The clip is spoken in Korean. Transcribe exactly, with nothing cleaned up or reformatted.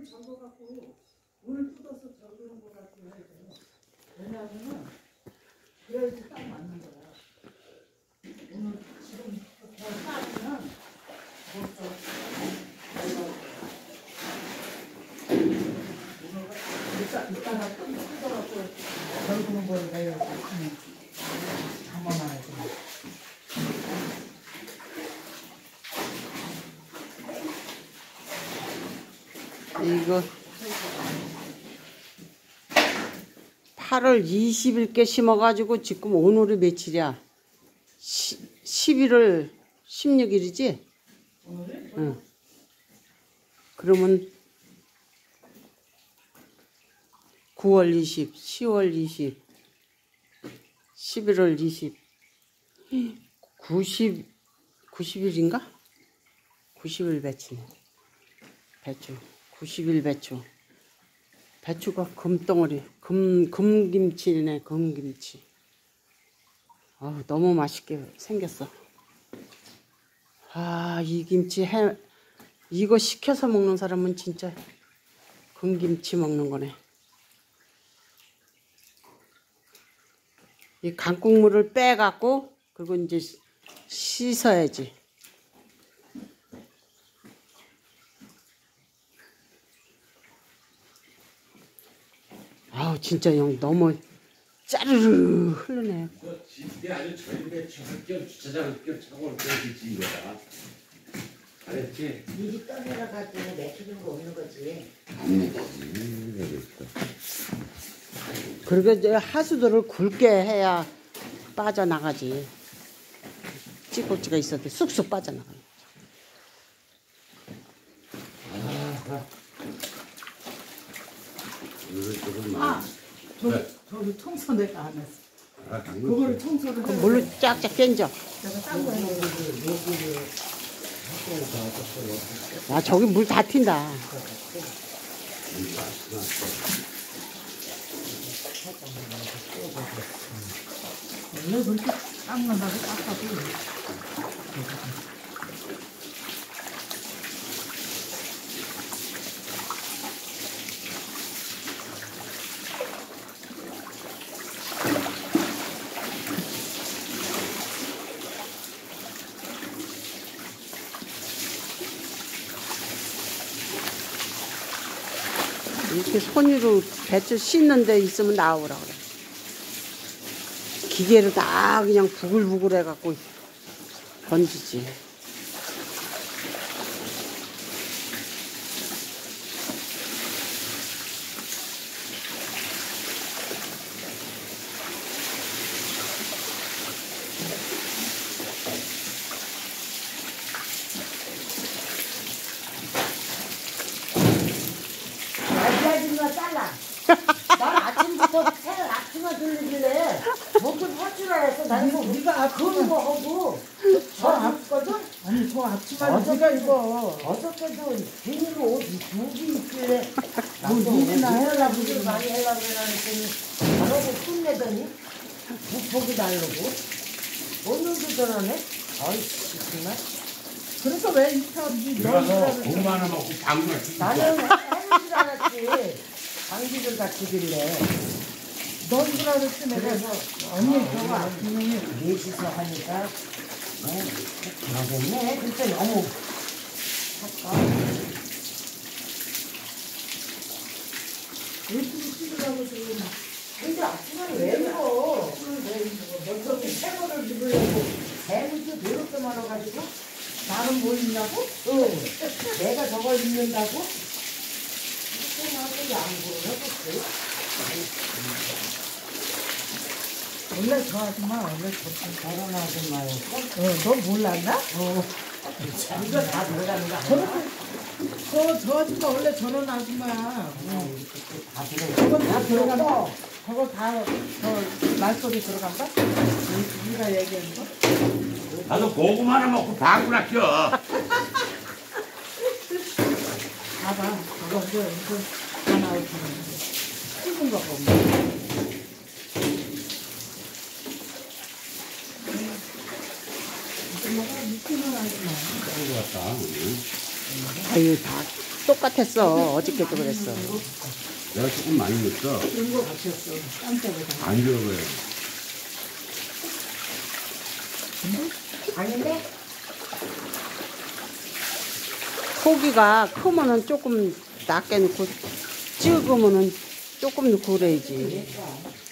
잠궈갖고 오늘 뜯어서 저기는 거 같은 거 해야 돼. 왜냐하면은 그래야지 딱 맞는 거야. 오늘 지금 더 싸면 벌써 이따 이따가 또 뜯어갖고 저기는 걸 내야 돼. 담아놔야지. 이거 팔월 이십일께 심어가지고 지금 오늘이 며칠이야? 십일월 십육일이지? 오늘은? 응. 그러면 구월 이십, 시월 이십, 십일월 이십, 구십, 구십일인가? 구십일 배추네. 배추. 구십일 배추. 배추가 금덩어리. 금, 금김치네, 금김치. 아우, 너무 맛있게 생겼어. 아, 이 김치 해, 이거 시켜서 먹는 사람은 진짜 금김치 먹는 거네. 이 강국물을 빼갖고, 그리고 이제 씻어야지. 아우, 진짜 형 너무 짜르르 흐르네. 그 집에 아주 전배추 학교 주차장 학교 차고 올 때지 이거다. 알았지? 미리 떠내려 가지고 맥히는 거 없는 거지. 안 먹지. 그리고 이제 하수도를 굵게 해야 빠져나가지. 찌꼬치가 있어도 쑥쑥 빠져나가요. 아, 저기, 네. 저기 청소 내가 안 했어. 아, 그거를 청소를 해. 물로 쫙쫙 껴져. 내가 딴 거야. 아, 저기 물 다 튄다. 원래 그렇게 닦는다고 닦아도. 이렇게 손으로 배추 씻는 데 있으면 나오라 그래. 기계로 다 그냥 부글부글 해갖고 던지지. 아줌마 잘라. 난 아침부터 새를 앞치마 들리길래 목을 할 줄 알았어. 난 이거 네가 그런 거 하고 저 앞거든? 아니, 저 앞치마 네가 입어. 어저께도 비닐 옷 두기 있길래 뭐 일이나 해라, 무슨 무슨. 많이 하려고 그러더니 저러고 끝내더니 무폭이 달라고 오늘도 저러네? 아이씨 정말 그러니까 왜 이렇게 들어가서 고구마 하나 먹고 방구나 튀기자. 나는 해는 줄 알았지 방귀를 갖추길래 넌 줄 알았지 내가. 그래서 언니 저거 아침에 넷이서 하니까 어, 그러겠네. 그때 너무 열심히 씻으라고 지금. 근데 아침에 왜 입어? 너처럼 새거를 입으려고 배는지 더럽게 많아가지고 나는 뭐 있냐고? 응. 내가 저걸 입는다고? 생각하고 양보를 해봤어요. 원래 저 아줌마 원래 저쪽. 결혼 아줌마였어? 어, 너 몰랐나? 어. 이거 다 들어가는 거 아니야? 저렇게 저, 저 아줌마 원래 저런 아줌마야. 응, 이렇게 다 들어가. 저거 다 들어간다. 저거 다, 저 말소리 들어간다? 네가 얘기한 거? 나도 고구마 하나 먹고 방구나 껴. 봐봐. 저거 이제 이거 다 나올 텐데. 씹은 거 보면. 아줌마가 미치는 아줌마. 아이고 왔다. 아유, 다 똑같았어. 어저께도 그랬어. 내가 조금 많이 넣었어. 그런 거 같았어. 깜짝이야. 안 들어가요. 아닌데? 고기가 크면은 조금 낮게 넣고, 적으면은 조금 넣고 그래야지.